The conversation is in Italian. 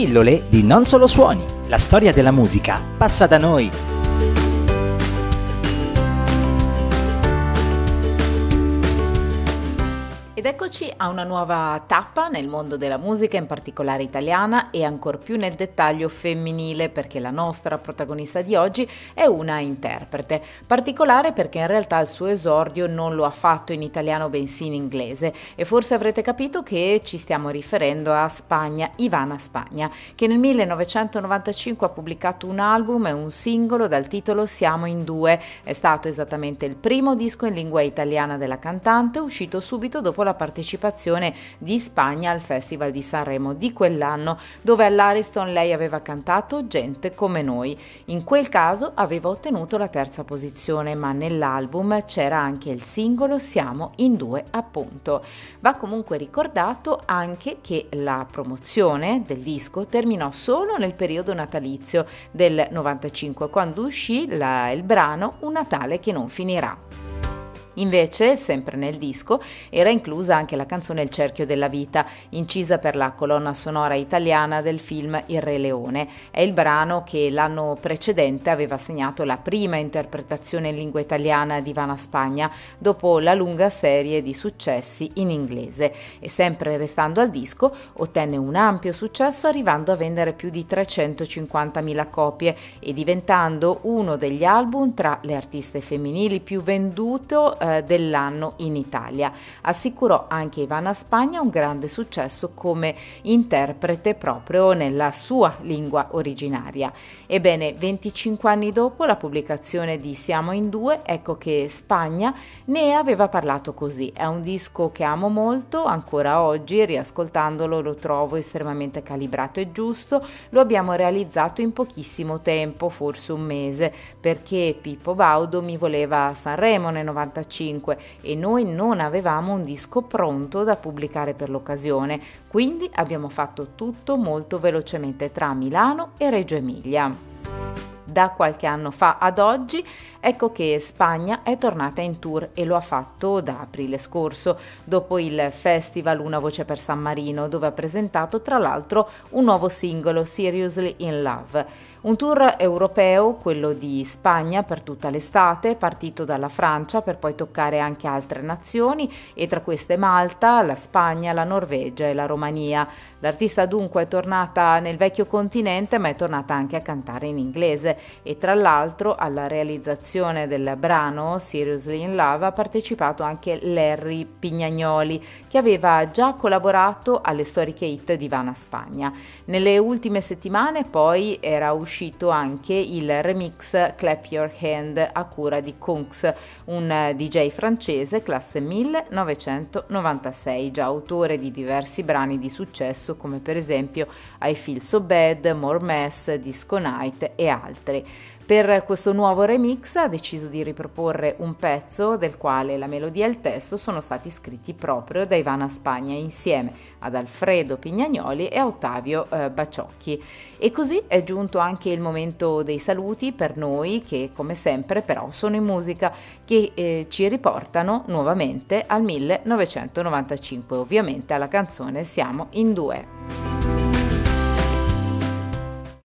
Pillole di Non Solo Suoni. La storia della musica passa da noi. Ed eccoci a una nuova tappa nel mondo della musica, in particolare italiana e ancor più nel dettaglio femminile, perché la nostra protagonista di oggi è una interprete. Particolare perché in realtà il suo esordio non lo ha fatto in italiano bensì in inglese, e forse avrete capito che ci stiamo riferendo a Spagna, Ivana Spagna, che nel 1995 ha pubblicato un album e un singolo dal titolo Siamo in due. È stato esattamente il primo disco in lingua italiana della cantante, uscito subito dopo la partecipazione di Spagna al Festival di Sanremo di quell'anno, dove all'Ariston lei aveva cantato Gente come noi. In quel caso aveva ottenuto la terza posizione, ma nell'album c'era anche il singolo Siamo in due, appunto. Va comunque ricordato anche che la promozione del disco terminò solo nel periodo natalizio del 95, quando uscì il brano Un Natale che non finirà. Invece, sempre nel disco, era inclusa anche la canzone Il cerchio della vita, incisa per la colonna sonora italiana del film Il Re Leone. È il brano che l'anno precedente aveva segnato la prima interpretazione in lingua italiana di Ivana Spagna, dopo la lunga serie di successi in inglese. E sempre restando al disco, ottenne un ampio successo, arrivando a vendere più di 350.000 copie e diventando uno degli album tra le artiste femminili più venduto dell'anno in Italia. Assicurò anche Ivana Spagna un grande successo come interprete proprio nella sua lingua originaria. Ebbene, 25 anni dopo la pubblicazione di Siamo in due, ecco che Spagna ne aveva parlato così: è un disco che amo molto, ancora oggi riascoltandolo lo trovo estremamente calibrato e giusto, lo abbiamo realizzato in pochissimo tempo, forse un mese, perché Pippo Baudo mi voleva a Sanremo nel 95 e noi non avevamo un disco pronto da pubblicare per l'occasione, quindi abbiamo fatto tutto molto velocemente tra Milano e Reggio Emilia. Da qualche anno fa ad oggi, ecco che Spagna è tornata in tour e lo ha fatto da aprile scorso, dopo il festival Una Voce per San Marino, dove ha presentato tra l'altro un nuovo singolo, Seriously in Love. Un tour europeo, quello di Spagna, per tutta l'estate, partito dalla Francia per poi toccare anche altre nazioni, e tra queste Malta, la Spagna, la Norvegia e la Romania. L'artista dunque è tornata nel vecchio continente, ma è tornata anche a cantare in inglese, e tra l'altro alla realizzazione del brano Seriously in Love ha partecipato anche Larry Pignagnoli, che aveva già collaborato alle storiche hit di Ivana Spagna. Nelle ultime settimane poi era uscito anche il remix Clap Your Hand a cura di Kungs, un DJ francese classe 1996, già autore di diversi brani di successo come per esempio I Feel So Bad, More Mess, Disco Night e altri. Per questo nuovo remix ha deciso di riproporre un pezzo del quale la melodia e il testo sono stati scritti proprio da Ivana Spagna insieme ad Alfredo Pignagnoli e a Ottavio Baciocchi. E così è giunto anche il momento dei saluti per noi, che come sempre però sono in musica, che ci riportano nuovamente al 1995, ovviamente alla canzone Siamo in due.